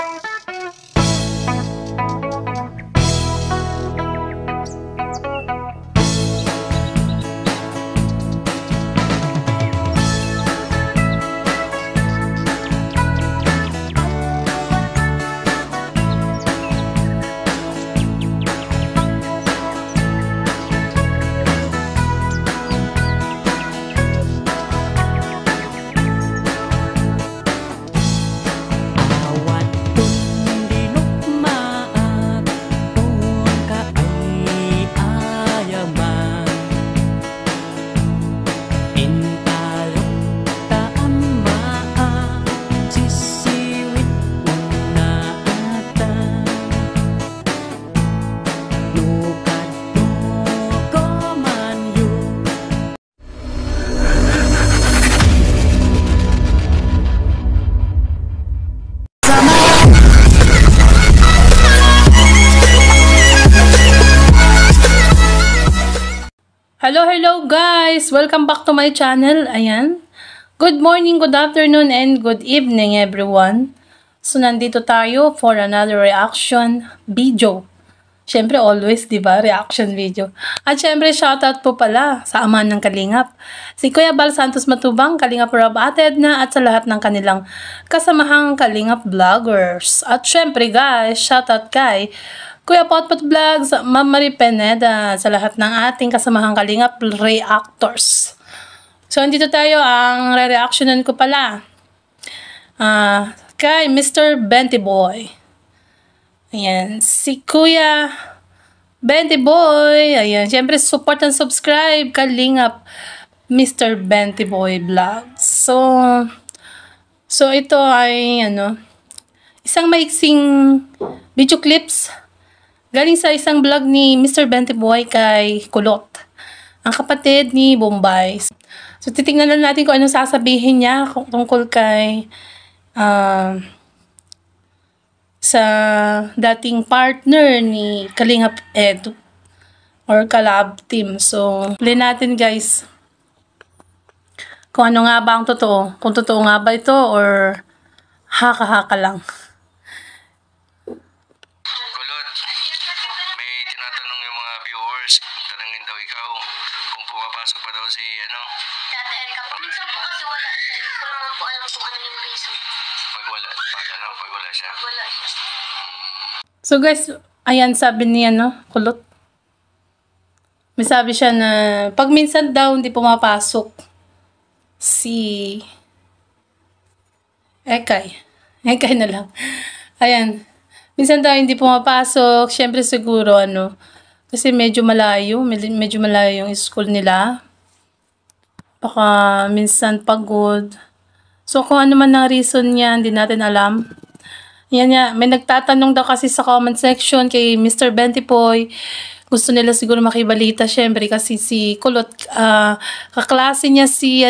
Hello guys! Welcome back to my channel. Ayan. Good morning, good afternoon, and good evening everyone. So, nandito tayo for another reaction video. Siyempre, always, di ba? Reaction video. At siyempre, shoutout po pala sa ama ng Kalingap. Si Kuya Bal Santos Matubang, Kalingap Rob Ate Edna, at sa lahat ng kanilang kasamahang Kalingap vloggers. At siyempre guys, shoutout kay Kuya Potpot Vlogs, Ma'am Marie Pineda, sa lahat ng ating kasamahang Kalingap reactors. So, andito tayo, ang re-reactionan ko pala kay Mr. Benty Boy. Ayan, si Kuya Benty Boy. Ayan, syempre support and subscribe Kalingap Mr. Benty Boy Vlogs. So ito ay isang maiksing video clips galing sa isang vlog ni Mr. Benty Boy kay Kulot, ang kapatid ni Bombay. So, titignan na natin kung anong sasabihin niya tungkol kay sa dating partner ni Kalingap Edu or Kalab Team. So, play natin guys kung ano nga ba ang totoo. Kung totoo nga ba ito or haka-haka lang. Papasok pa daw si Tata Erika po. Minsan po kasi wala siya. Hindi ko naman po alam kung ano yung reason. Pag wala siya. Wala siya. So guys, ayan sabi niya Kulot. May sabi siya na pag minsan daw hindi pumapasok si Ekay na lang. Ayan. Minsan daw hindi pumapasok. Syempre siguro kasi medyo malayo yung school nila. Baka minsan pagod. So, kung ano man ang reason niya, hindi natin alam. Yan nga, may nagtatanong daw kasi sa comment section kay Mr. Benty Boy. Gusto nila siguro makibalita, syempre, kasi si Kulot, kaklase niya si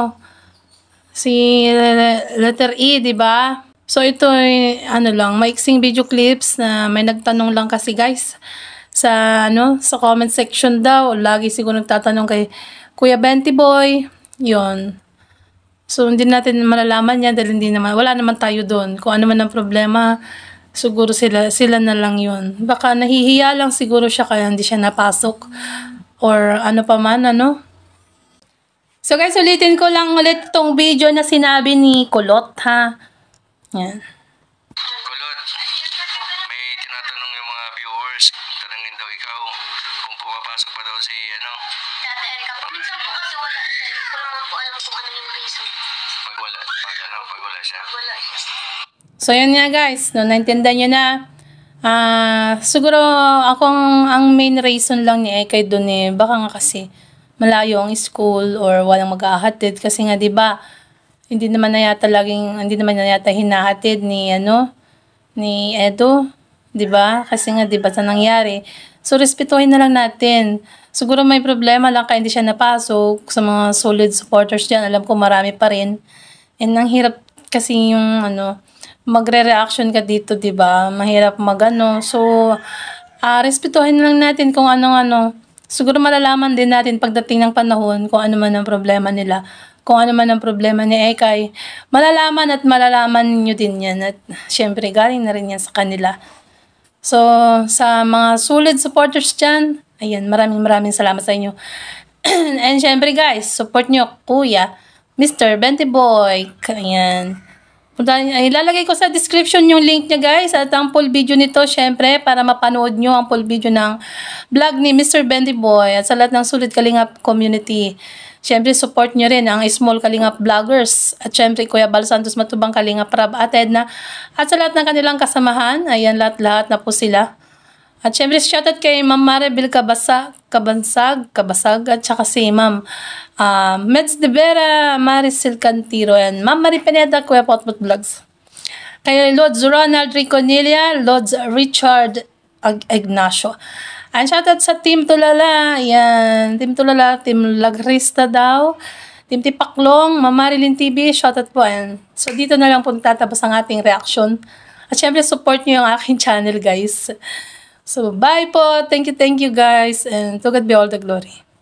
letter E, di ba? So, ito ay, maiksing video clips na may nagtanong lang kasi, guys. Sa comment section daw, lagi siguro nagtatanong kay Kuya Benty Boy, yon. So, hindi natin malalaman yan dahil wala naman tayo doon. Kung ano man ang problema, siguro sila na lang yon. Baka nahihiya lang siguro siya kaya hindi siya napasok. Or ano pa man, So guys, ulitin ko lang ulit itong video na sinabi ni Kulot, ha. Yan. Kulot, may tinatanong yung mga viewers. Tanungin daw ikaw kung pumapasok pa daw si Tata Erika po. Minsan po kasi wala siya. Hindi ko naman po alam kung ano yung reason. Pag wala siya. Wala siya. So, yun nga guys. Naintindihan nyo na. Siguro, ang main reason lang ni Ekay doon baka nga kasi malayo ang school or walang mag-ahatid. Kasi nga, diba, hindi naman na yata hinahatid ni Edo. Diba? Kasi nga, diba, sa nangyari. So, respetuhin na lang natin. Siguro may problema lang kaya hindi siya napasok sa mga solid supporters dyan. Alam ko marami pa rin. And ang hirap kasi yung, magre-reaction ka dito, diba? Mahirap So, respetuhin na lang natin kung anong. Siguro malalaman din natin pagdating ng panahon kung ano man ang problema nila. kung ano man ang problema ni Ekay, malalaman at malalaman niyo din yan. At syempre, galing na rin yan sa kanila. So, sa mga solid supporters dyan, ayan, maraming salamat sa inyo. And syempre guys, support nyo Kuya, Mr. Benty Boy. Ayan. Ilalagay ko sa description yung link niya guys at ang full video nito syempre para mapanood nyo ang full video ng vlog ni Mr. Benty Boy at sa lahat ng sulit Kalingap community. Syempre support nyo rin ang small Kalingap vloggers at syempre Kuya Bal Santos Matubang Kalingap Rab at Edna at sa lahat ng kanilang kasamahan. Ayan, lahat na po sila. At syempre shoutout kay Ma'am Maribel Kabasag at saka si Ma'am Meds de Vera, Maricel Cantiro, and Ma'am Marie Pineda, Kuya Potpot Vlogs. Kay Lods Ronald Riconilla, Lods Richard Ignacio. And shoutout sa Team Tulala, yan, Team Tulala, Team Lagrista daw, Team Tipaklong, Ma'am Marilyn TV, shoutout po. And so dito na lang po tatapos ang ating reaction. At syempre support nyo yung aking channel guys. So, bye po. Thank you guys. And to God be all the glory.